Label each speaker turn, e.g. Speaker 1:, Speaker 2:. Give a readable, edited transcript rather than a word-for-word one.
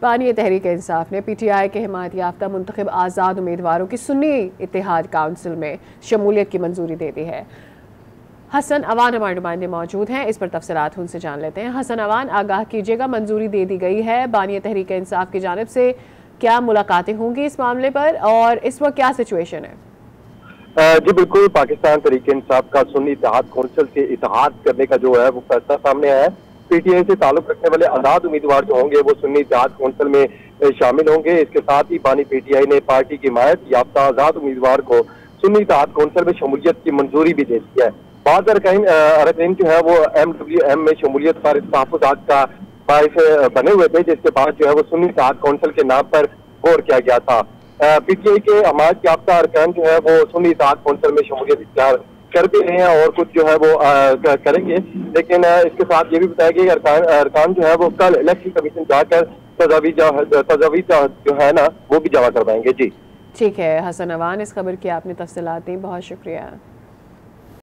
Speaker 1: बानी तहरीक इंसाफ ने PTI के हिमायत याफ्ता मुंतखब आज़ाद उम्मीदवारों की सुन्नी इत्तेहाद काउंसिल में शमूलियत की मंजूरी दे दी है। हसन अवान हमारे नुमाइंदे मौजूद हैं, इस पर तफसीलात उनसे जान लेते हैं। हसन अवान, आगाह कीजिएगा, मंजूरी दे दी गई है, बानी तहरीक इंसाफ की जानिब से क्या मुलाकातें होंगी इस मामले पर और इस वक्त क्या सिचुएशन है?
Speaker 2: जी बिल्कुल, पाकिस्तान तहरीक इंसाफ का सुन्नी इत्तेहाद कौंसिल से इत्तेहाद करने का जो है वो फैसला सामने आया है। PTI से ताल्लुक रखने वाले आजाद उम्मीदवार जो होंगे वो सुन्नी इत्तेहाद कौंसिल में शामिल होंगे। इसके साथ ही बानी PTI ने पार्टी की हिमायत याफ्ता आजाद उम्मीदवार को सुन्नी इत्तेहाद कौंसिल में शमूलियत की मंजूरी भी दे दी है। बाद अरकान जो है वो MWM में शमूलियत पर तहफ़्फ़ुज़ात का बाइस बने हुए थे, जिसके बाद जो है वो सुन्नी इत्तेहाद कौंसिल के नाम पर गौर किया गया था। PTI के हिमायत याफ्ता अरकान जो है वो सुन्नी इत्तेहाद कौंसिल में शमूलियत इख्तियार कर भी रहे हैं और कुछ जो है वो करेंगे, लेकिन इसके साथ ये भी बताया गया कि अरकान जो है वो कल इलेक्शन कमीशन जाकर तजावीज़ जो है ना वो भी जमा करवाएंगे। जी
Speaker 1: ठीक है हसन अवान, इस खबर की आपने तफसीलात दी, बहुत शुक्रिया।